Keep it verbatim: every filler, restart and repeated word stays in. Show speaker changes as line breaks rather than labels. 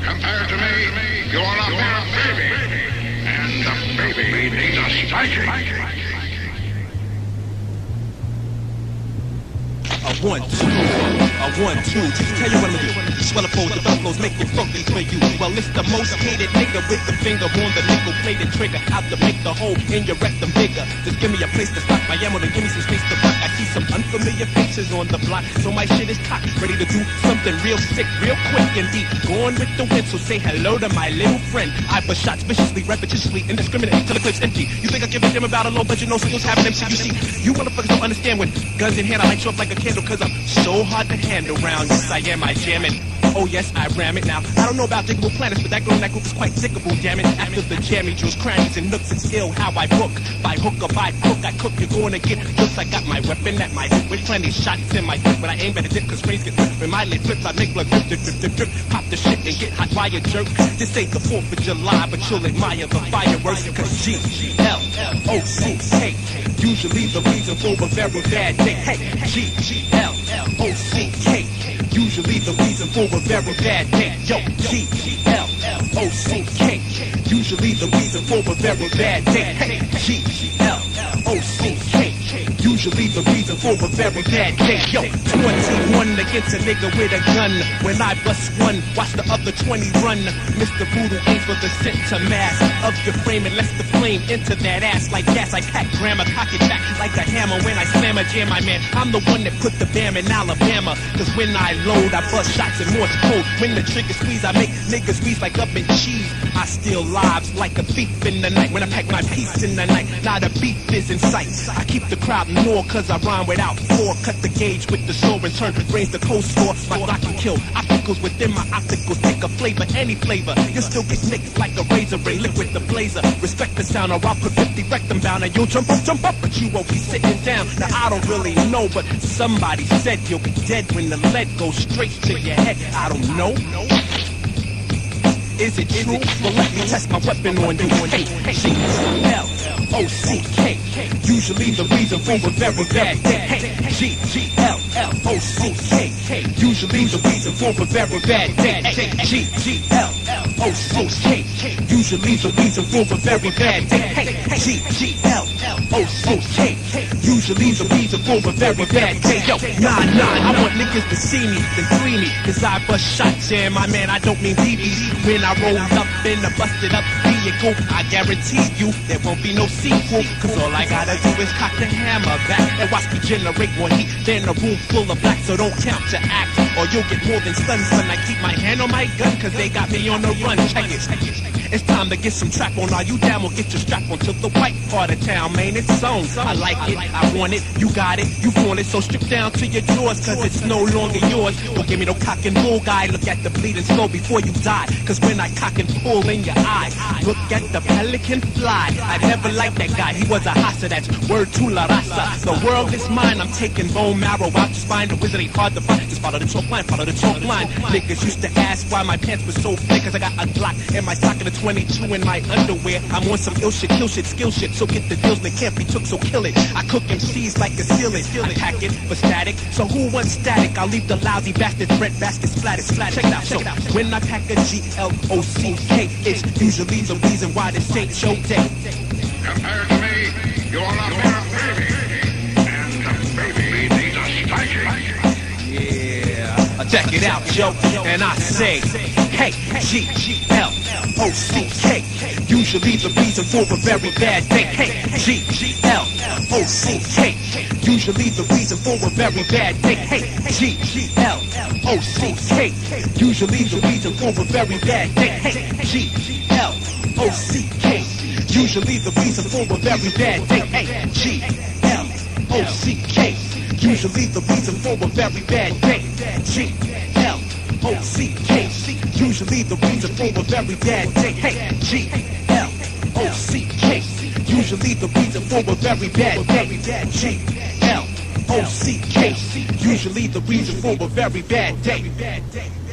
Compared to me, you're a mere baby. And the baby needs a spanking.
A one, two, a one, two. Tell you what I'm gonna do. Swell up flows, develop flows, make it funky for you. Well, it's the most hated nigga with the finger on the nickel-plated trigger. Out to make the hole in your rectum bigger. Just give me a place to stop my ammo, then give me some space to rock. I see some unfamiliar faces on the block, so my shit is cocked, ready to do something real sick, real quick and deep. Going with the wind, so say hello to my little friend. I bust shots viciously, repetitiously, indiscriminately till the clip's empty. You think I give a damn about a low budget, no skills, having M C? You see, you motherfuckers don't understand when guns in hand, I light you up like a candle, cause I'm so hard to handle round. Yes, I am, I jam it. Oh yes, I ram it now. I don't know about diggable planets, but that girl in that group is quite sickable, damn it. After the jammy drills, crannies and nooks, it's ill how I book. By hook or by crook, I cook, you're going to get looks. I got my weapon at my hip with plenty shots in my grip, but I aim at a dip, cause sprays get ripped. When my lid flips, I make blood drip, drip, drip, drip, drip. Pop the shit and get hot wire jerk. This ain't the fourth of July, but you'll admire the fireworks, cause G L O C K usually the reason for a very bad day. Hey, G L O C K usually the reason for a very bad day. Yo, G L O C K usually the reason for a very bad day. Hey, G L O C K usually the reason for a very bad day. Yo, twenty-one against a nigga with a gun. When I bust one, watch the other twenty run. Mister Voodoo aims for the center mass of your frame and lets the flame into that ass like gas. I pack grammar, cock it back like a hammer when I slam a jam, my man. I'm the one that put the bam in Alabama. Cause when I load, I bust shots and Morse code. When the trigger squeeze, I make niggas squeeze like up in cheese. I steal lives like a thief in the night. When I pack my piece in the night, now the beef is in sight. I keep the crowd more cause I rhyme without four. Cut the gauge with the sword and turn brains to cold score. My block can kill opticals within my opticals. Take a flavor, any flavor. You still get nicked like a razor ray, liquid the blazer. Respect the sound or I'll put fifty rectum down and you'll jump up, jump up, but you won't be sitting down. Now I don't really know, but somebody said you'll be dead when the lead goes straight to your head. I don't know. Is it true? Well, let me test my weapon on you. Hey, G L O C K usually the reason for a very bad day. Hey, G L O C K usually the reason for a very bad day. Hey, G L O C K usually the reason for a very bad day. Hey, G L O C K usually the reason for a very bad day. Yo, nah, nah, I want niggas to see me, then free me, cause I bust shots, yeah, my man, I don't mean B Bs. When I roll up in a busted up vehicle, I guarantee you there won't be no sequel, cause all I gotta do is cock the hammer back and watch me generate more heat than a room full of black. So don't count your act, or you'll get more than stunned. Son, I keep my hand on my gun, cause they got me on the run. Check it, check it. It's time to get some trap on. Are you down? We'll get your strap on to the white part of town, man. It's on. I like it, I want it, you got it, you want it. So strip down to your drawers, cause it's no longer yours. Don't give me no cock and bull guy. Look at the bleeding slow before you die, cause when I cock and pull in your eye, look at the pelican fly. I never liked that guy, he was a hassa. That's word to la raza. The world is mine, I'm taking bone marrow out your spine. The wizard ain't hard to find, just follow the chalk line, follow the chalk line. Niggas used to ask why my pants were so thick, cause I got a Glock in my sock and a twenty-two in my underwear. I'm on some ill shit, kill shit, skill shit. So get the deals and it can't be took, so kill it. I cook M Cs like a ceiling, I pack it for static. So who wants static? I'll leave the lousy bastards bread baskets splattered, splattered. Check it out, check it out. When I pack a G L O C K, it's usually the reason why this ain't your day.
Compared to me, you're a mere baby. And the baby needs a spanking.
Yeah, check it out, yo. And I say, hey, G L O C K usually the reason for a very bad day. Hey, G L O C K usually the reason for a very bad day. Hey, G L O C K usually the reason for a very bad day. Hey, G L O C K usually the reason for a very bad day. Hey, G L O C K usually the reason for a very bad day. G L O C K usually the reason for a very bad day. Hey, G L O C K usually the reason for a very bad day. G L O C K usually the reason for a very bad day.